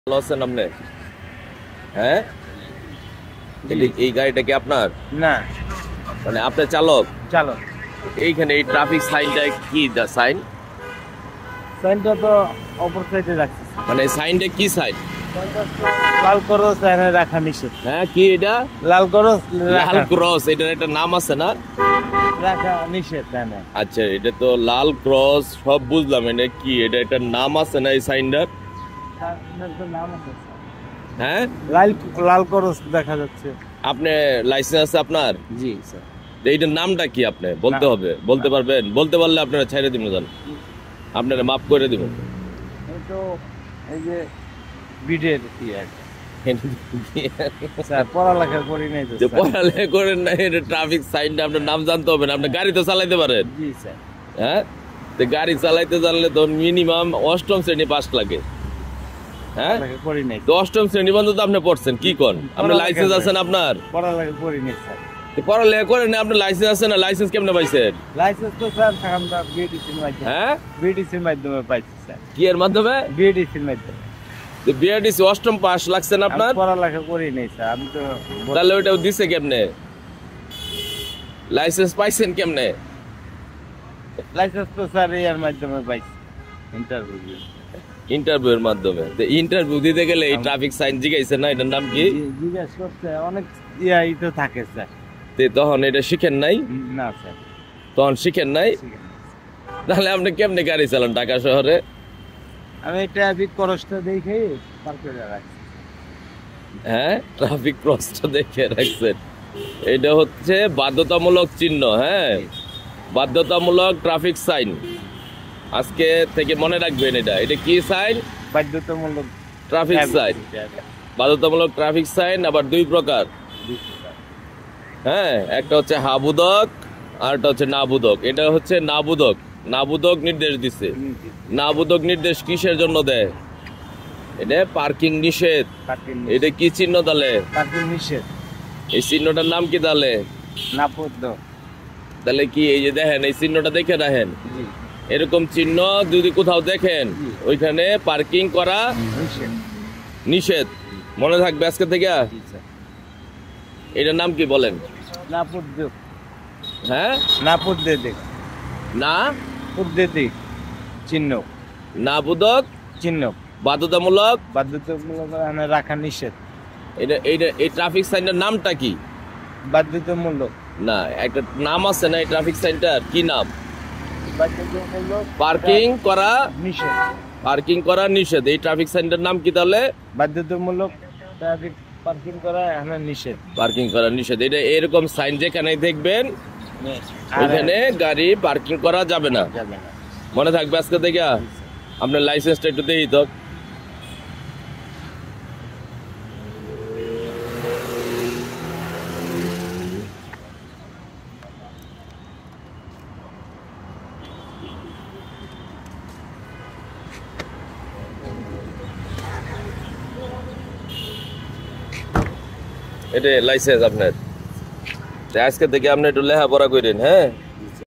ভালো আছেন আপনি? হ্যাঁ, এই গাড়িটা কি আপনার? না, মানে আপনি চালক? চালক। এইখানে এই ট্রাফিক সাইনটা কি সাইন? সাইনটা তো অপর সাইডে রাখছি। মানে সাইনটা কি সাইন? লাল ক্রস এখানে রাখা নিষেধ। হ্যাঁ, কি এটা? লাল ক্রস লাল ক্রস, এটার একটা নাম আছে না? রাখা নিষেধ এখানে। আচ্ছা, এটা তো লাল ক্রস সব বুঝলাম, এটা কি, এটা একটা নাম আছে না এই সাইনটার? নাম আছে। হ্যাঁ, লাল ক্রস দেখা যাচ্ছে। আপনি লাইসেন্স আছে আপনার? জি স্যার। এইটার নামটা কি আপনি বলতে হবে, বলতে পারবেন? বলতে পারলে আপনারা ছেড়ে দিব, জান আপনারা মাফ করে দিব। তো এই যে বিডের কি স্যার পড়ালেখা করি নাই তো যে স্যার। পড়ালেখা করেন না, এটা ট্রাফিক সাইনটা আপনার নাম জানতে হবে না? আপনি গাড়ি তো চালাইতে পারেন? জি স্যার। হ্যাঁ, তো গাড়ি চালাইতে জানলে তো মিনিমাম অষ্টম শ্রেণী পাস লাগে। হ্যাঁ, পড়ালেখা করি নাই। তো অষ্টম শ্রেণী পর্যন্ত আপনি পড়ছেন, কি কোন? আপনার লাইসেন্স আছে না আপনার? পড়ালেখা করি নাই স্যার। তো পড়ালেখা করেন না, আপনার লাইসেন্স আছে না? লাইসেন্স কেমনে পাইছেন? লাইসেন্স তো স্যার আমরা বিএডিসির মাধ্যমে। হ্যাঁ, বিএডিসির মাধ্যমে পাইছি স্যার। কি এর মাধ্যমে? বিএডিসির মাধ্যমে। বিআরটিসি অষ্টম পাস লাগছে না আপনার? আমি পড়ালেখা করি নাই স্যার, আমি তো। তাহলে ওইটা দিছে কেমনে? লাইসেন্স পাইছেন কেমনে? লাইসেন্স তো স্যার এর মাধ্যমে পাইছি, ইন্টারভিউ। ইন্টারভিউর মাধ্যমে? তো ইন্টারভিউ দিতে গেলে এই ট্রাফিক সাইন জিজ্ঞাসা না, এটার নাম কি? জিজ্ঞাসা করছে অনেক তো থাকে স্যার। তো তখন এটা শিখেন নাই? না স্যার, তখন শিখেন নাই? তাহলে আপনি কেমনে গাড়ি চালান ঢাকা শহরে? আমি ট্রাফিক ক্রসটা দেখে পার করে রাখছি। হ্যাঁ, ট্রাফিক ক্রসটা দেখে রাখছেন? এটা হচ্ছে বাধ্যতামূলক চিহ্ন। হ্যাঁ, বাধ্যতামূলক ট্রাফিক সাইন। আজকে থেকে মনে রাখবেন, এটা এটা কি সাইন? বাধ্যতামূলক ট্রাফিক সাইন। বাধ্যতামূলক ট্রাফিক সাইন আবার দুই প্রকার। হ্যাঁ, একটা হচ্ছে হাবুদক আর একটা হচ্ছে নাবুদক। এটা হচ্ছে নাবুদক। নাবুদক নির্দেশ দিছে। নাবুদক নির্দেশ কিসের জন্য দেয়? এটা পার্কিং নিষেধ। এটা কি চিহ্ন তাহলে? পার্কিং নিষেধ। এই চিহ্নটার নাম কি তাহলে? নাপদ্য। তাহলে কি, এই যে দেখেন, এই চিহ্নটা দেখে রাখেন। জি। এরকম চিহ্ন যদি কোথাও দেখেন, ওইখানে পার্কিং করা নিষেধ। মনে থাকবে আজকে থেকে। এটার নাম কি বলেন? নাপদ্য। হ্যাঁ, নাপদ্য দেখ না পদ্ধতি চিহ্ন। নাবুদক চিহ্ন বাধ্যতামূলক। বাধ্যতামূলক রাখা নিষেধ। এই ট্রাফিক সাইনটার নামটা কি? বাধ্যতামূলক। না, একটা নাম আছে না এই ট্রাফিক সাইনটার? কি নাম? বাধ্যতামূলক পার্কিং করা নিষেধ। পার্কিং করা নিষেধ। এই ট্রাফিক সাইনটার নাম কি তাহলে? বাধ্যতামূলক ট্রাফিক পার্কিং করা এখানে নিষেধ। পার্কিং করা নিষেধ। এটা এরকম সাইন যেখানে দেখবেন, ওখানে গাড়ি পার্কিং করা যাবে না। মনে থাকবে আজকে থেকে। আপনার লাইসেন্সটা একটু দেখি তো। এটা লাইসেন্স আপনার। আজকে থেকে আপনি একটু লেখাপড়া করেন। হ্যাঁ।